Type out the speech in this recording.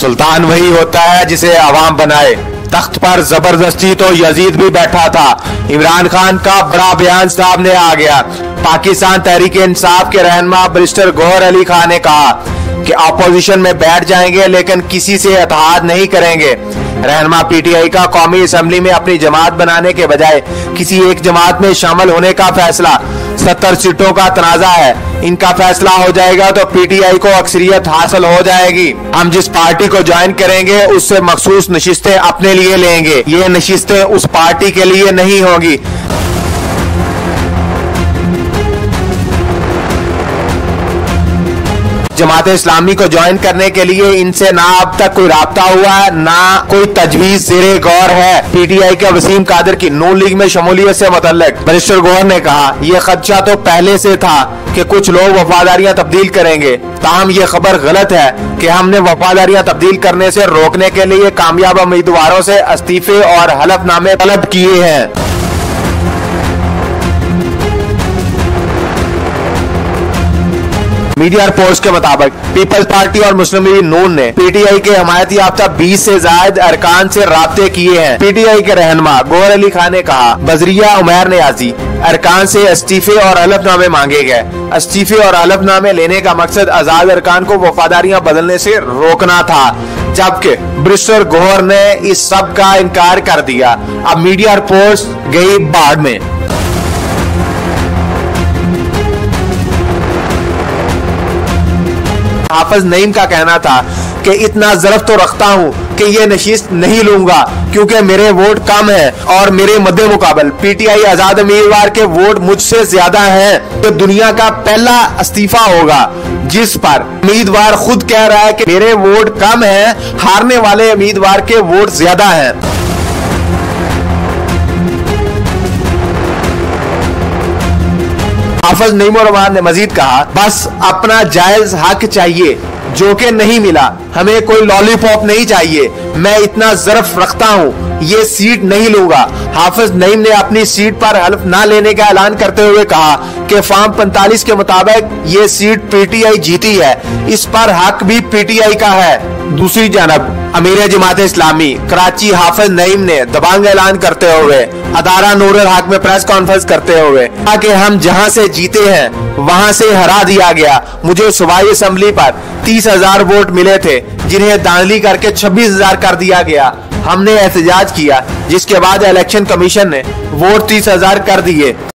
सुल्तान वही होता है जिसे अवाम बनाए। तख्त पर जबरदस्ती तो यजीद भी बैठा था। इमरान खान का बड़ा बयान सामने आ गया। पाकिस्तान तहरीक इंसाफ के रहनुमा बैरिस्टर गौहर अली खान ने कहा कि अपोजिशन में बैठ जाएंगे लेकिन किसी से इत्तेहाद नहीं करेंगे। रहनुमा पीटीआई का कौमी असम्बली में अपनी जमात बनाने के बजाय किसी एक जमात में शामिल होने का फैसला, 70 सीटों का तनाजा है, इनका फैसला हो जाएगा तो पीटीआई को अक्सरियत हासिल हो जाएगी। हम जिस पार्टी को ज्वाइन करेंगे उससे मखसूस नशिस्तें अपने लिए लेंगे, ये नशिस्तें उस पार्टी के लिए नहीं होगी। जमात इस्लामी को ज्वाइन करने के लिए इनसे ना अब तक कोई राब्ता हुआ है, ना कोई तजवीज ज़ेरे गौर है। पीटीआई के वसीम कादर की नून लीग में शमूलियत से मुतल्लिक बैरिस्टर गौहर ने कहा, यह खदशा तो पहले से था कि कुछ लोग वफादारियां तब्दील करेंगे, ताहम ये खबर गलत है कि हमने वफादारियां तब्दील करने से रोकने के लिए कामयाब उम्मीदवारों से इस्तीफे और हलफनामे तलब किए हैं। मीडिया रिपोर्ट्स के मुताबिक पीपल्स पार्टी और मुस्लिम लीग नून ने पीटीआई के हमायती याफ्ता 20 से ज्यादा अरकान से राब्ते किए हैं। पीटीआई के रहनुमा गौहर अली खान ने कहा, बजरिया उमैर नियाजी अरकान से इस्तीफे और हलफनामे मांगे गए। इस्तीफे और हलफनामे लेने का मकसद आजाद अरकान को वफादारियां बदलने से रोकना था, जबकि बैरिस्टर गौहर ने इस सब का इनकार कर दिया। अब मीडिया रिपोर्ट्स गई बाढ़ में। हाफिज नईम का कहना था कि इतना ज़र्फ तो रखता हूँ कि ये नशिस्त नहीं लूंगा क्योंकि मेरे वोट कम है और मेरे मद्दे मुकाबल पीटीआई आजाद उम्मीदवार के वोट मुझसे ज्यादा हैं। तो दुनिया का पहला इस्तीफा होगा जिस पर उम्मीदवार खुद कह रहा है कि मेरे वोट कम है, हारने वाले उम्मीदवार के वोट ज्यादा हैं। हाफिज नईम ने मजीद कहा, बस अपना जायज हक चाहिए जो कि नहीं मिला, हमें कोई लॉलीपॉप नहीं चाहिए। मैं इतना ज़र्फ रखता हूँ, ये सीट नहीं लूंगा। हाफिज नईम ने अपनी सीट पर हल्फ न लेने का ऐलान करते हुए कहा कि फॉर्म 45 के मुताबिक ये सीट पीटीआई जीती है, इस पर हक भी पीटीआई का है। दूसरी जानब अमीर जमात इस्लामी कराची हाफिज नईम ने दबंग ऐलान करते हुए अदारा नूरुल हक में प्रेस कॉन्फ्रेंस करते हुए कहा कि हम जहां से जीते हैं वहां से हरा दिया गया। मुझे सूबाई असेंबली पर 30,000 वोट मिले थे जिन्हें धांधली करके 26,000 कर दिया गया। हमने एहतजाज किया जिसके बाद इलेक्शन कमीशन ने वोट 30,000 कर दिए।